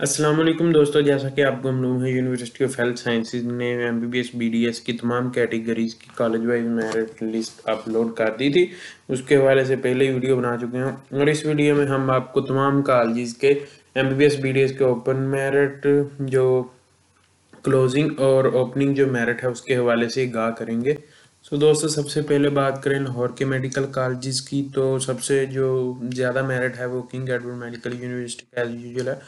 अस्सलाम वालेकुम दोस्तों, जैसा कि आपको मालूम है यूनिवर्सिटी ऑफ हेल्थ साइंसेज ने एमबीबीएस बीडीएस की तमाम कैटेगरीज की college wise merit list upload कर दी थी। उसके हवाले से पहले ही वीडियो बना चुके हैं और इस वीडियो में हम आपको तमाम कॉलेज के एमबीबीएस बीडीएस के ओपन मेरिट, जो क्लोजिंग और ओपनिंग जो मेरिट है उसके हवाले से आगाह करेंगे। दोस्तों, सबसे पहले बात करें लाहौर के मेडिकल कॉलेजेस की, तो सबसे जो ज़्यादा मेरिट है वो किंग एडवर्ड मेडिकल यूनिवर्सिटी का एज यूजल है।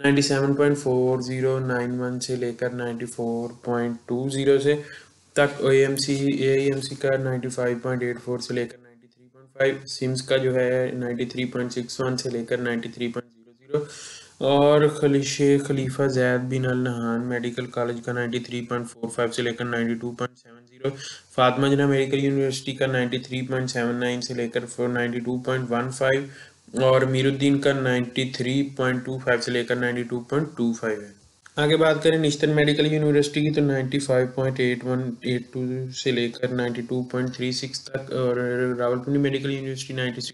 97.4091 से लेकर 94.20 से तक। एएमसी का 95.84 से लेकर 93.5। सिम्स का जो है 93.61 से लेकर 93.00। और शेख खलीफा जैद बिन अल नहान मेडिकल कॉलेज का 93.45 से लेकर 92.70। फातिमा जिन्ना मेडिकल यूनिवर्सिटी का 93.79 से लेकर 92.15। और मीरुद्दीन का 93.25 से लेकर 92.25 है। आगे बात करें ईस्टर्न मेडिकल यूनिवर्सिटी की, तो 95.8182 से लेकर 92.36 तक। और रावलपिंडी मेडिकल यूनिवर्सिटी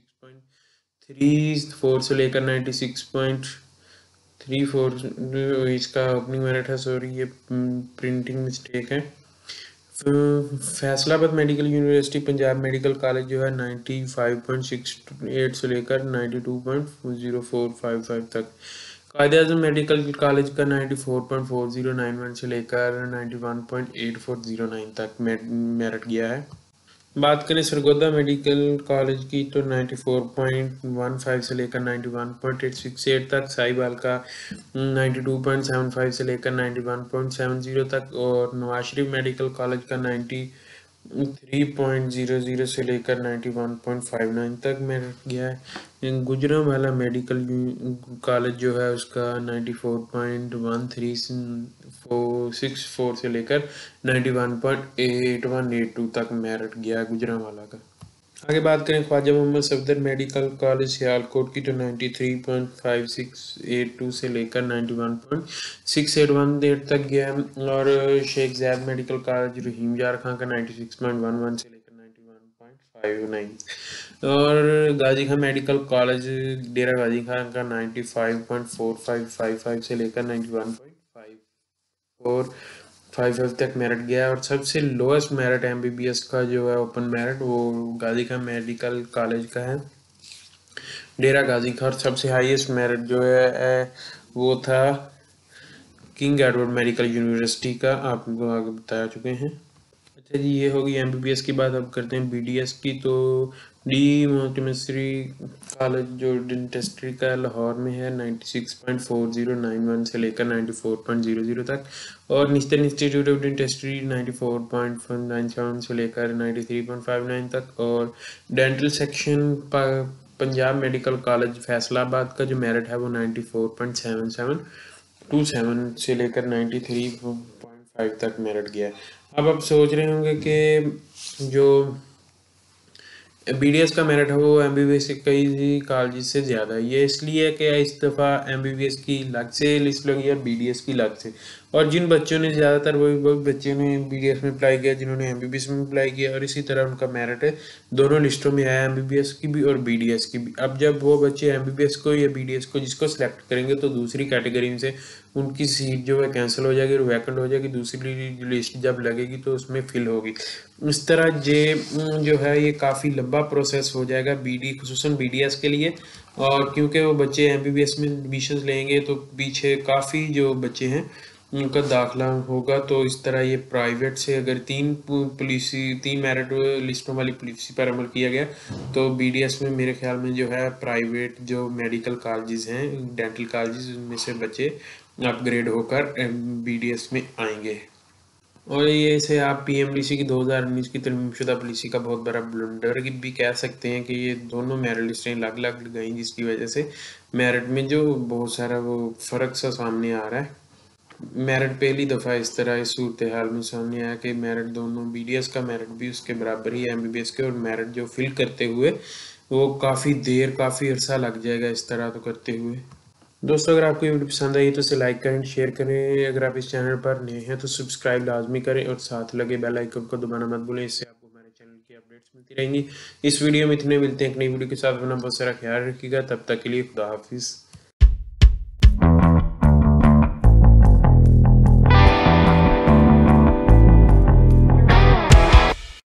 96.34 से लेकर 96.34 इसका ओपनिंग मेरिट है। सॉरी, ये प्रिंटिंग मिस्टेक है। Faisalabad medical university Punjab medical college जो है 95.68 से लेकर 92.0455 तक। कायदे-ए-आज़म मेडिकल कॉलेज का 94.4091 से लेकर 91.8409 तक मेरिट गया है। बात करें सरगोदा मेडिकल कॉलेज की, तो 94.15 से लेकर 91.868 तक। साहिबाल का 92.75 से लेकर 91.70 तक। और नवाज शरीफ मेडिकल कॉलेज का 93.00 से लेकर 91.59 तक मेरिट गया है। गुजरांवाला मेडिकल कॉलेज जो है उसका 94.1364 से लेकर 91.8182 तक मेरिट गया गुजरांवाला का। आगे बात करें ख्वाजा मोहम्मद सफदर मेडिकल कॉलेज सियालकोट की, तो 93.5682 से लेकर 91.6818 तक गया। और शेख ज़ायद मेडिकल कॉलेज रहीम यार खां का 96.11 से लेकर 91.59। और गाजी खान मेडिकल कॉलेज डेरा गाजी खान का 95.4555 से लेकर 91.5455 तक मेरिट गया। और सबसे लोएस्ट मेरिट एमबीबीएस का जो है ओपन मेरिट वो गाजी खान मेडिकल कॉलेज का है डेरा गाजी खान। और सबसे हाईएस्ट मेरिट जो है वो था किंग एडवर्ड मेडिकल यूनिवर्सिटी का, आपको आगे बता चुके हैं। अच्छा जी, ये होगी एमबीबीएस की बात। अब करते हैं बीडीएस की, तो डी मोहम्मद कॉलेज जो डेंटिस्ट्री का लाहौर में है 96.4091 से लेकर 94.00 तक। और ईस्टर्न इंस्टीट्यूट ऑफ डेंटिस्ट्री 94.97 से लेकर 93.59 तक। और dental section Punjab medical college Faisalabad का जो मेरिट है वो 94.7727 से लेकर 93.5 तक मेरिट गया है। अब आप सोच रहे होंगे कि जो बीडीएस का मेरिट है वो एमबीबीएस के कई कॉलेज से ज़्यादा है। ये इसलिए है कि इस दफ़ा एमबीबीएस की अलग से लिस्ट लगी है, बीडीएस की अलग से। और जिन बच्चों ने ज़्यादातर वही बच्चों ने बीडीएस में अप्लाई किया जिन्होंने एमबीबीएस में अप्लाई किया, और इसी तरह उनका मेरिट है दोनों लिस्टों में आया, एमबीबीएस की भी और बीडीएस की भी। अब जब वो बच्चे एमबीबीएस को या बीडीएस को जिसको सिलेक्ट करेंगे तो दूसरी कैटेगरी में से उनकी सीट जो है कैंसिल हो जाएगी और वैकेंट हो जाएगी। दूसरी लिस्ट जब लगेगी तो उसमें फिल होगी। इस तरह जो है ये काफ़ी लंबा प्रोसेस हो जाएगा खुसूसन बीडीएस के लिए। और क्योंकि वो बच्चे एमबीबीएस में एडमिशन लेंगे तो पीछे काफ़ी जो बच्चे हैं उनका दाखिला होगा। तो इस तरह ये प्राइवेट से अगर तीन मेरिट लिस्टों वाली पॉलिसी पर अमल किया गया तो बीडीएस में मेरे ख्याल में जो है प्राइवेट जो मेडिकल कॉलेजेस हैं, डेंटल कॉलेजेस, उनमें से बच्चे अपग्रेड होकर बीडीएस में आएंगे। और ये इसे आप पीएमडीसी की 2019 की तरमीमशुदा पॉलिसी का बहुत बड़ा ब्लंडर भी कह सकते हैं कि ये दोनों मेरिट लिस्टें अलग अलग गई, जिसकी वजह से मेरिट में जो बहुत सारा वो फ़र्क सा सामने आ रहा है। मेरिट पहली दफ़ा इस तरह इस सूरत हाल में सामने आया कि मेरिट दोनों बीडीएस का मेरिट भी उसके बराबर ही है एमबीबीएस के, और मेरिट जो फिल करते हुए वो काफ़ी अरसा लग जाएगा इस तरह तो करते हुए। दोस्तों, अगर आपको ये वीडियो पसंद आई तो इसे लाइक करें, शेयर करें। अगर आप इस चैनल पर नए हैं तो सब्सक्राइब लाजमी करें और साथ लगे बेल आइकन को दबाना मत भूलें। इससे आपको हमारे चैनल की अपडेट्स मिलती रहेंगी। इस वीडियो में इतने मिलते हैं एक नई वीडियो के साथ। अपना बहुत सारा ख्याल रखिएगा। तब तक के लिए खुदा हाफिज़।